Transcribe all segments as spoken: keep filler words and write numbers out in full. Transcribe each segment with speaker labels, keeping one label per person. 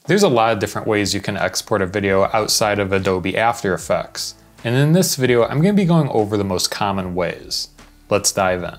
Speaker 1: There's a lot of different ways you can export a video outside of Adobe After Effects. And in this video, I'm going to be going over the most common ways. Let's dive in.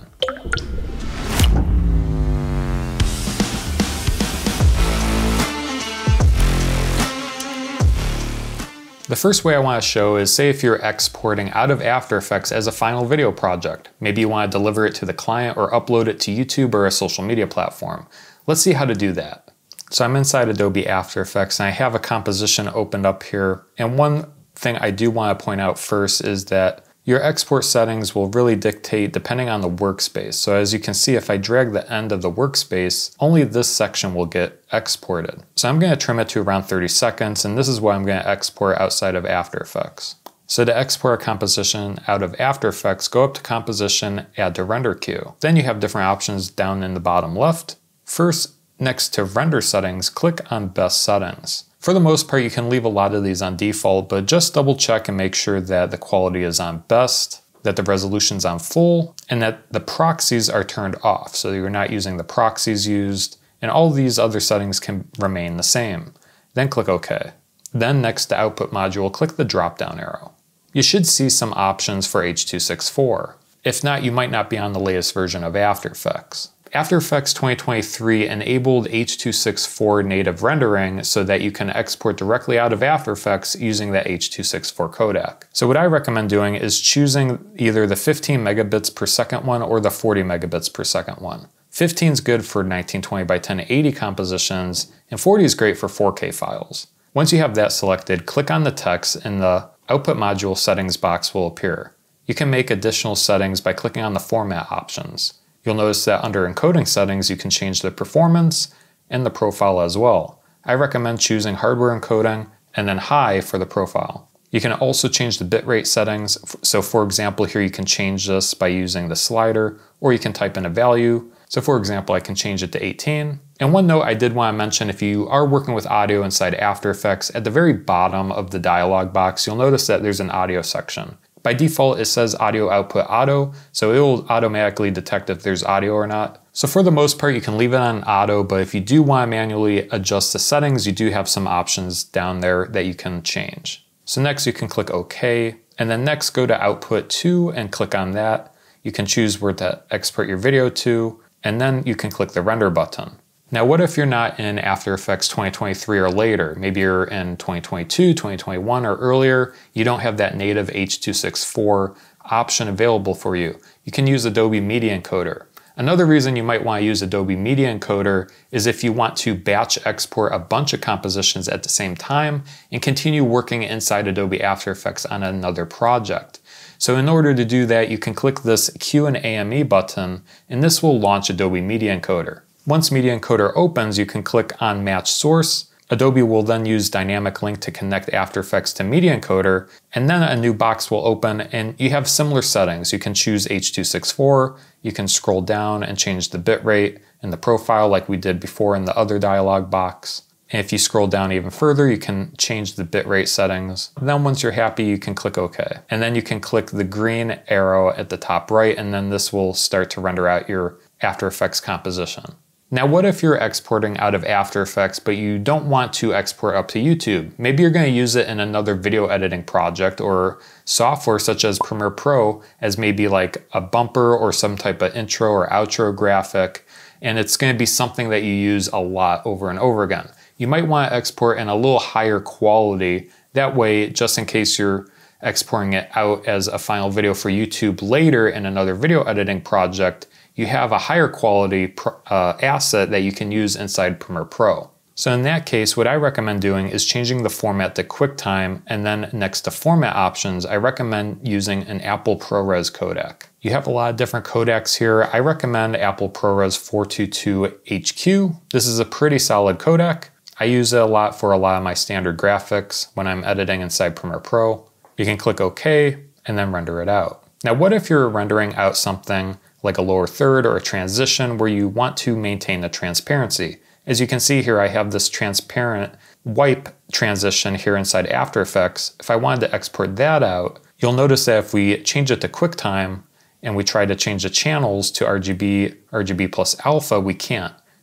Speaker 1: The first way I want to show is, say if you're exporting out of After Effects as a final video project. Maybe you want to deliver it to the client or upload it to YouTube or a social media platform. Let's see how to do that. So I'm inside Adobe After Effects and I have a composition opened up here. And one thing I do want to point out first is that your export settings will really dictate depending on the workspace. So as you can see, if I drag the end of the workspace, only this section will get exported. So I'm going to trim it to around thirty seconds, and this is what I'm going to export outside of After Effects. So to export a composition out of After Effects, go up to Composition, Add to Render Queue. Then you have different options down in the bottom left. First, next to Render Settings, click on Best Settings. For the most part, you can leave a lot of these on default, but just double check and make sure that the quality is on best, that the resolution's on full, and that the proxies are turned off, so you're not using the proxies used, and all these other settings can remain the same. Then click OK. Then next to Output Module, click the drop-down arrow. You should see some options for H two sixty-four. If not, you might not be on the latest version of After Effects. After Effects twenty twenty-three enabled H two sixty-four native rendering so that you can export directly out of After Effects using that H two sixty-four codec. So what I recommend doing is choosing either the fifteen megabits per second one or the forty megabits per second one. fifteen is good for nineteen twenty by ten eighty compositions, and forty is great for four K files. Once you have that selected, click on the text and the Output Module settings box will appear. You can make additional settings by clicking on the format options. You'll notice that under encoding settings, you can change the performance and the profile as well. I recommend choosing hardware encoding and then high for the profile. You can also change the bitrate settings. So for example, here you can change this by using the slider, or you can type in a value. So for example, I can change it to eighteen. And one note I did want to mention, if you are working with audio inside After Effects, at the very bottom of the dialog box, you'll notice that there's an audio section. By default, it says audio output auto, so it will automatically detect if there's audio or not. So for the most part, you can leave it on auto, but if you do want to manually adjust the settings, you do have some options down there that you can change. So next you can click OK, and then next go to Output to and click on that. You can choose where to export your video to, and then you can click the Render button. Now what if you're not in After Effects twenty twenty-three or later? Maybe you're in twenty twenty-two, twenty twenty-one or earlier. You don't have that native H two sixty-four option available for you. You can use Adobe Media Encoder. Another reason you might want to use Adobe Media Encoder is if you want to batch export a bunch of compositions at the same time and continue working inside Adobe After Effects on another project. So in order to do that, you can click this Q and A M E button, and this will launch Adobe Media Encoder. Once Media Encoder opens, you can click on Match Source. Adobe will then use Dynamic Link to connect After Effects to Media Encoder, and then a new box will open and you have similar settings. You can choose H two sixty-four, you can scroll down and change the bitrate and the profile like we did before in the other dialog box. And if you scroll down even further, you can change the bitrate settings. Then once you're happy, you can click OK. And then you can click the green arrow at the top right, and then this will start to render out your After Effects composition. Now what if you're exporting out of After Effects but you don't want to export up to YouTube? Maybe you're going to use it in another video editing project or software such as Premiere Pro as maybe like a bumper or some type of intro or outro graphic, and it's going to be something that you use a lot over and over again. You might want to export in a little higher quality. That way, just in case you're exporting it out as a final video for YouTube later in another video editing project, you have a higher quality uh, asset that you can use inside Premiere Pro. So in that case, what I recommend doing is changing the format to QuickTime, and then next to format options, I recommend using an Apple ProRes codec. You have a lot of different codecs here. I recommend Apple ProRes four twenty-two H Q. This is a pretty solid codec. I use it a lot for a lot of my standard graphics when I'm editing inside Premiere Pro. You can click OK and then render it out. Now what if you're rendering out something like a lower third or a transition where you want to maintain the transparency? As you can see here, I have this transparent wipe transition here inside After Effects. If I wanted to export that out, you'll notice that if we change it to QuickTime and we try to change the channels to R G B, R G B plus alpha, we can't.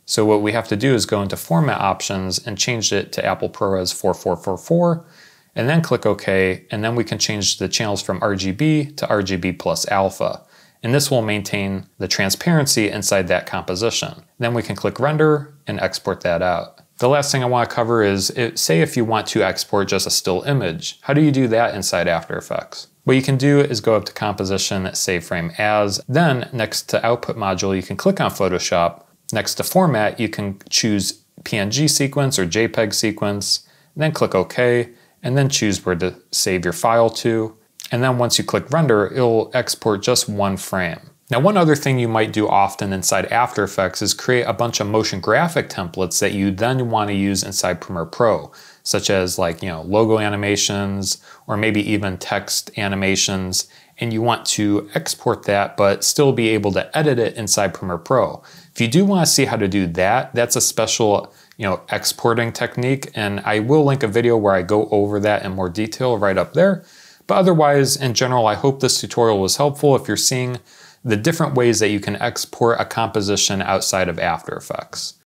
Speaker 1: So what we have to do is go into Format Options and change it to Apple ProRes four four four four, and then click OK, and then we can change the channels from R G B to R G B plus alpha. And this will maintain the transparency inside that composition. Then we can click Render and export that out. The last thing I want to cover is, it, say if you want to export just a still image, how do you do that inside After Effects? What you can do is go up to Composition, Save Frame As, then next to Output module you can click on Photoshop. Next to Format you can choose P N G sequence or JPEG sequence, then click OK, and then choose where to save your file to. And then once you click Render, it'll export just one frame. Now, one other thing you might do often inside After Effects is create a bunch of motion graphic templates that you then want to use inside Premiere Pro, such as like, you know, logo animations or maybe even text animations, and you want to export that but still be able to edit it inside Premiere Pro. If you do want to see how to do that, that's a special, you know, exporting technique, and I will link a video where I go over that in more detail right up there. But otherwise, in general, I hope this tutorial was helpful if you're seeing the different ways that you can export a composition outside of After Effects.